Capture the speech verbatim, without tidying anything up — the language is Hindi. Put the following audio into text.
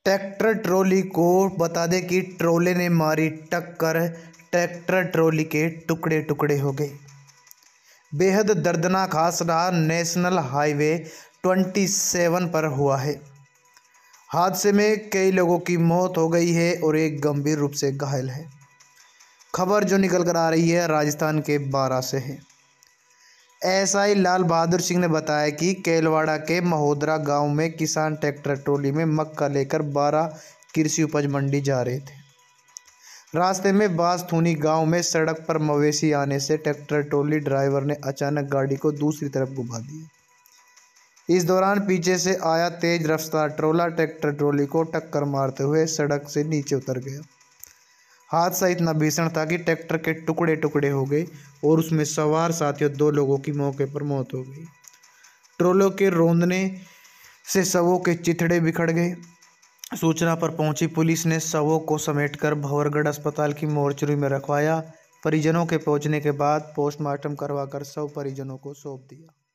ट्रैक्टर ट्रॉली को बता दें कि ट्रोले ने मारी टक्कर, ट्रैक्टर ट्रॉली के टुकड़े टुकड़े हो गए। बेहद दर्दनाक हादसा नेशनल हाईवे सत्ताईस पर हुआ है। हादसे में कई लोगों की मौत हो गई है और एक गंभीर रूप से घायल है। खबर जो निकल कर आ रही है राजस्थान के बारां से है। एसआई लाल बहादुर सिंह ने बताया कि केलवाड़ा के महोदरा गांव में किसान ट्रैक्टर ट्रॉली में मक्का लेकर बारां कृषि उपज मंडी जा रहे थे। रास्ते में बासथूनी गांव में सड़क पर मवेशी आने से ट्रैक्टर ट्रॉली ड्राइवर ने अचानक गाड़ी को दूसरी तरफ घुमा दिया। इस दौरान पीछे से आया तेज रफ्तार ट्रोला ट्रैक्टर ट्रॉली को टक्कर मारते हुए सड़क से नीचे उतर गया। हादसा इतना भीषण था कि ट्रैक्टर के टुकड़े टुकड़े हो गए और उसमें सवार साथियों दो लोगों की मौके पर मौत हो गई। ट्रोलों के रौंदने से शवों के चिथड़े बिखर गए। सूचना पर पहुंची पुलिस ने शवों को समेटकर भंवरगढ़ अस्पताल की मोर्चरी में रखवाया। परिजनों के पहुंचने के बाद पोस्टमार्टम करवाकर शव परिजनों को सौंप दिया।